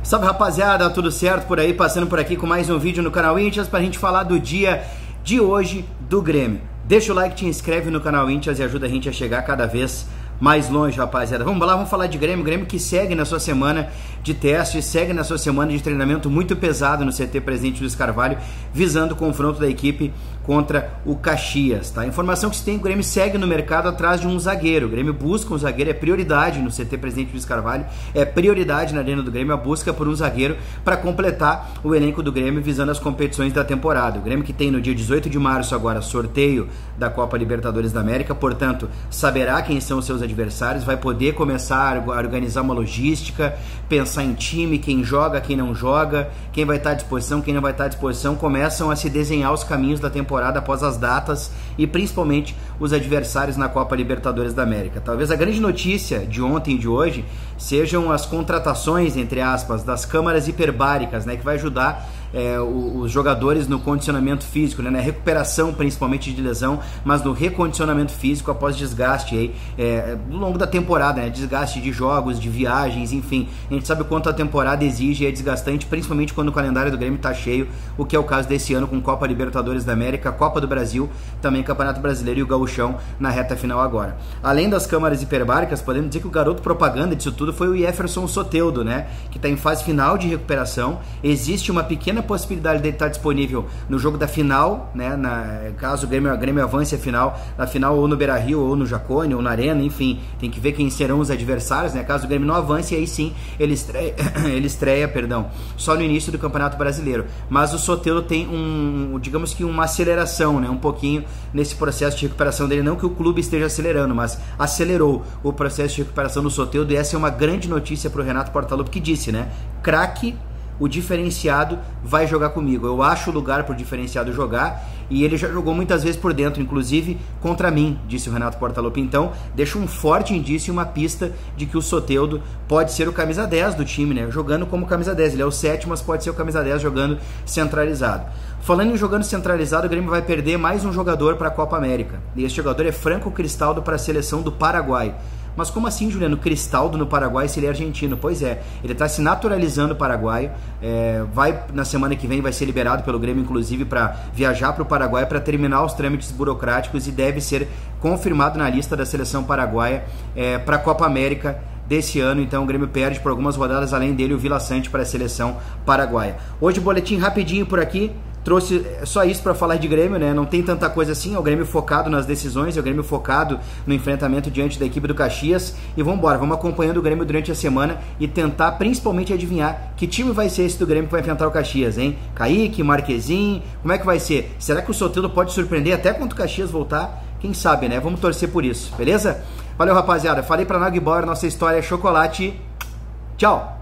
Salve rapaziada, tudo certo por aí? Passando por aqui com mais um vídeo no canal Íntias pra gente falar do dia de hoje do Grêmio. Deixa o like, te inscreve no canal Íntias e ajuda a gente a chegar cada vez mais longe, rapaziada. Vamos lá, vamos falar de Grêmio. Grêmio que segue na sua semana de teste, segue na sua semana de treinamento muito pesado no CT Presidente Luiz Carvalho, visando o confronto da equipe contra o Caxias, tá? A informação que se tem, o Grêmio segue no mercado atrás de um zagueiro. O Grêmio busca um zagueiro, é prioridade no CT Presidente Luiz Carvalho, é prioridade na arena do Grêmio a busca por um zagueiro para completar o elenco do Grêmio visando as competições da temporada. O Grêmio que tem no dia 18 de março agora sorteio da Copa Libertadores da América, portanto, saberá quem são os seus adversários, vai poder começar a organizar uma logística, pensar em time, quem joga, quem não joga, quem vai estar à disposição, quem não vai estar à disposição, começam a se desenhar os caminhos da temporada após as datas e principalmente os adversários na Copa Libertadores da América. Talvez a grande notícia de ontem e de hoje sejam as contratações, entre aspas, das câmaras hiperbáricas, né, que vai ajudar os jogadores no condicionamento físico, né, na recuperação principalmente de lesão, mas no recondicionamento físico após desgaste aí, ao longo da temporada, né, desgaste de jogos, de viagens, enfim. A gente sabe o quanto a temporada exige e é desgastante, principalmente quando o calendário do Grêmio está cheio, o que é o caso desse ano com Copa Libertadores da América, Copa do Brasil, também Campeonato Brasileiro e o Gauchão na reta final agora. Além das câmaras hiperbáricas, podemos dizer que o garoto propaganda disso tudo foi o Jefferson Soteldo, né, que está em fase final de recuperação. Existe uma pequena possibilidade dele estar disponível no jogo da final, né, caso o Grêmio avance a final, na final ou no Beira-Rio, ou no Jacone, ou na Arena, enfim, tem que ver quem serão os adversários, né, caso o Grêmio não avance, aí sim ele estreia, só no início do Campeonato Brasileiro. Mas o Soteldo tem digamos que uma aceleração, né, um pouquinho nesse processo de recuperação dele, não que o clube esteja acelerando, mas acelerou o processo de recuperação do Soteldo, e essa é uma grande notícia para o Renato Portaluppi, que disse, né, craque, o diferenciado vai jogar comigo. Eu acho o lugar para o diferenciado jogar e ele já jogou muitas vezes por dentro, inclusive contra mim, disse o Renato Portaluppi. Então, deixa um forte indício e uma pista de que o Soteldo pode ser o camisa 10 do time, né? Jogando como camisa 10. Ele é o 7º, mas pode ser o camisa 10 jogando centralizado. Falando em jogando centralizado, o Grêmio vai perder mais um jogador para a Copa América. E esse jogador é Franco Cristaldo para a seleção do Paraguai. Mas como assim, Juliano, Cristaldo no Paraguai se ele é argentino? Pois é, ele está se naturalizando paraguaio, na semana que vem vai ser liberado pelo Grêmio, inclusive, para viajar para o Paraguai para terminar os trâmites burocráticos e deve ser confirmado na lista da seleção paraguaia para a Copa América desse ano. Então o Grêmio perde por algumas rodadas, além dele o Vila Sante para a seleção paraguaia. Hoje boletim rapidinho por aqui. Trouxe só isso para falar de Grêmio, né? Não tem tanta coisa assim, é o Grêmio focado nas decisões, é o Grêmio focado no enfrentamento diante da equipe do Caxias. E vamos embora, vamos acompanhando o Grêmio durante a semana e tentar principalmente adivinhar que time vai ser esse do Grêmio que vai enfrentar o Caxias, hein? Kaique, Marquezinho, como é que vai ser? Será que o Soteldo pode surpreender até quando o Caxias voltar? Quem sabe, né? Vamos torcer por isso, beleza? Valeu, rapaziada. Falei pra Nagbauer, nossa história é chocolate. Tchau!